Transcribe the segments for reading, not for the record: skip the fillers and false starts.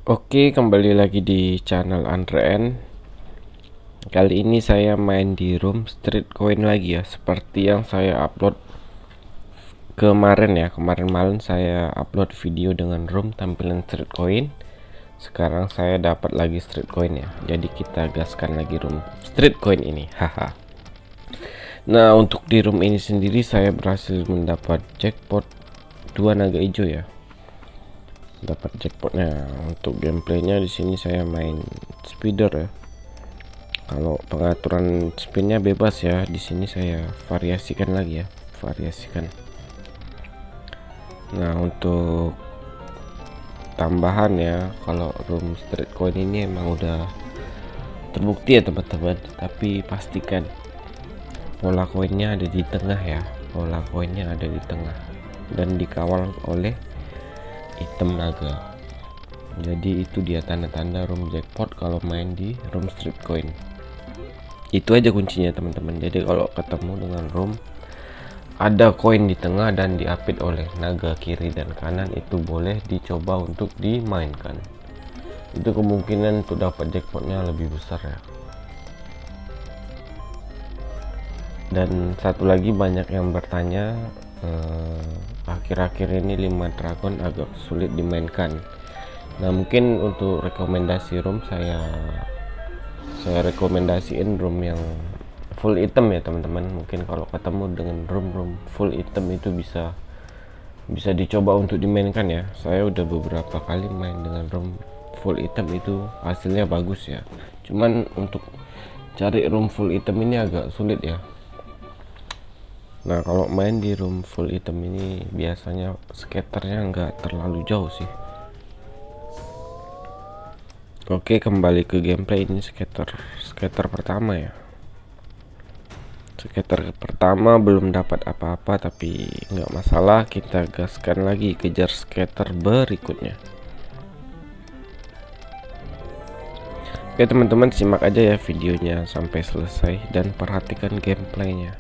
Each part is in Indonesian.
Oke, kembali lagi di channel Andrean. Kali ini saya main di room Street Coin lagi ya, seperti yang saya upload kemarin ya. Kemarin malam saya upload video dengan room tampilan Street Coin. Sekarang saya dapat lagi Street Coin ya. Jadi kita gaskan lagi room Street Coin ini. Haha. Nah, untuk di room ini sendiri saya berhasil mendapat jackpot 2 naga hijau ya. Dapat jackpotnya. Untuk gameplaynya di sini saya main speeder ya. Kalau pengaturan spinnya bebas ya, di sini saya variasikan lagi ya, variasikan. Nah, untuk tambahan ya, kalau room Street Coin ini emang udah terbukti ya teman-teman, tapi pastikan pola koinnya ada di tengah ya, pola koinnya ada di tengah dan dikawal oleh item naga. Jadi itu dia tanda-tanda room jackpot kalau main di room Street Coin. Itu aja kuncinya teman-teman. Jadi kalau ketemu dengan room ada koin di tengah dan diapit oleh naga kiri dan kanan, itu boleh dicoba untuk dimainkan. Itu kemungkinan untuk dapat jackpotnya lebih besar ya. Dan satu lagi, banyak yang bertanya, akhir-akhir ini 5 dragon agak sulit dimainkan. Nah, mungkin untuk rekomendasi room saya rekomendasiin room yang full item ya teman-teman. Mungkin kalau ketemu dengan room full item itu bisa dicoba untuk dimainkan ya. Saya udah beberapa kali main dengan room full item, itu hasilnya bagus ya. Cuman untuk cari room full item ini agak sulit ya. Nah, kalau main di room full item ini biasanya scatternya nggak terlalu jauh sih. Oke, kembali ke gameplay. Ini scatter pertama ya. Scatter pertama belum dapat apa-apa, tapi nggak masalah, kita gaskan lagi kejar scatter berikutnya. Oke teman-teman, simak aja ya videonya sampai selesai dan perhatikan gameplaynya.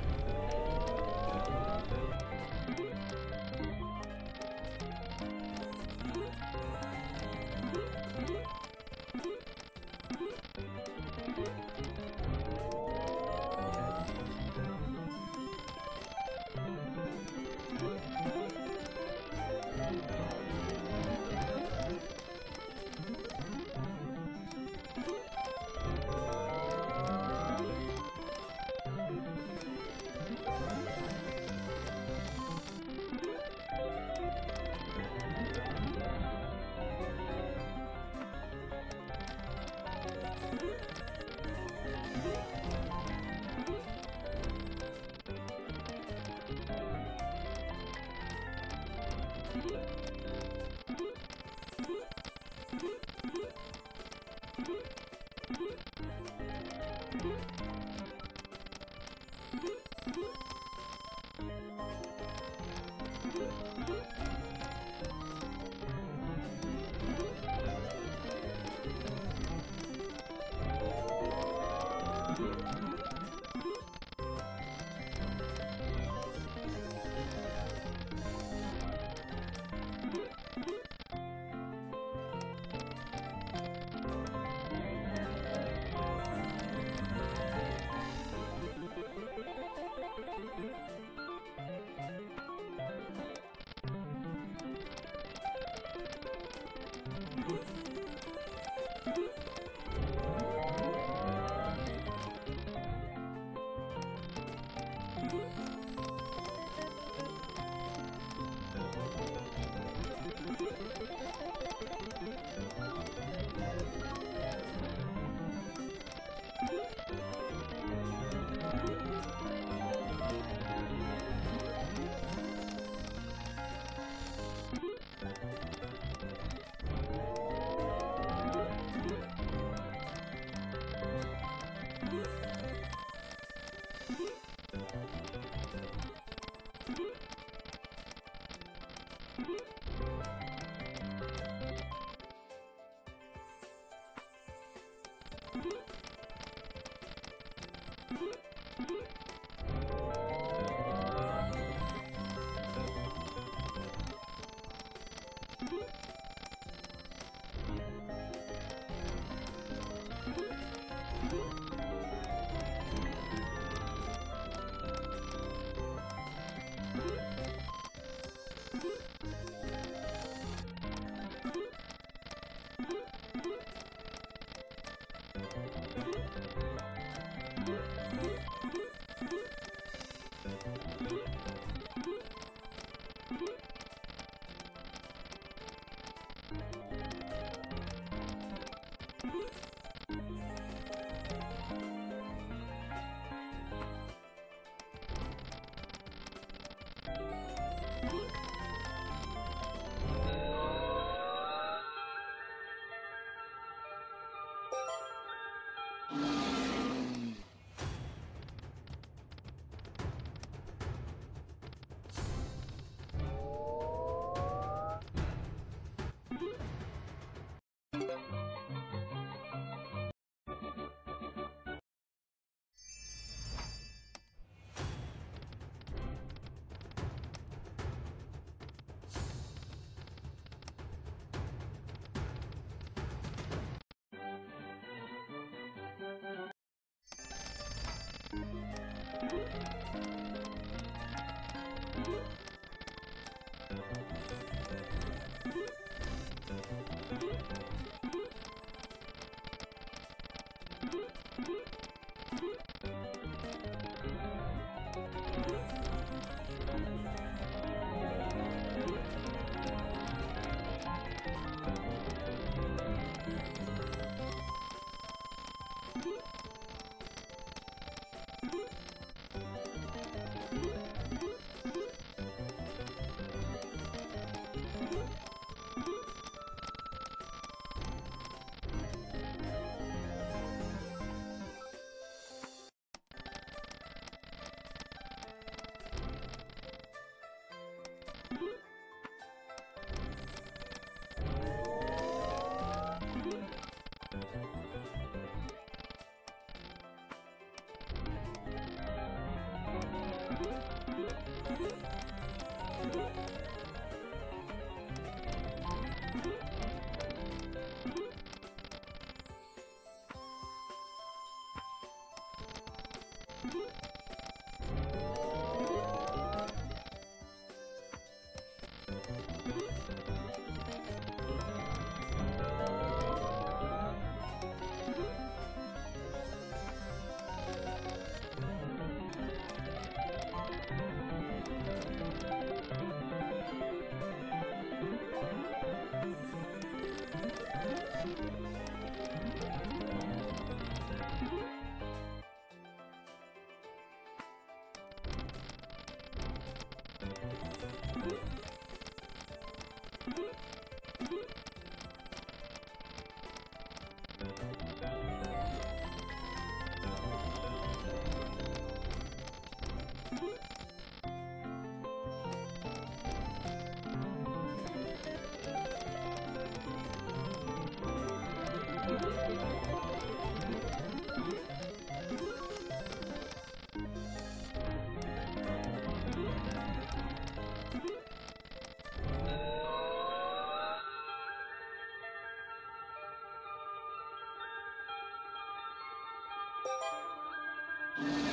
You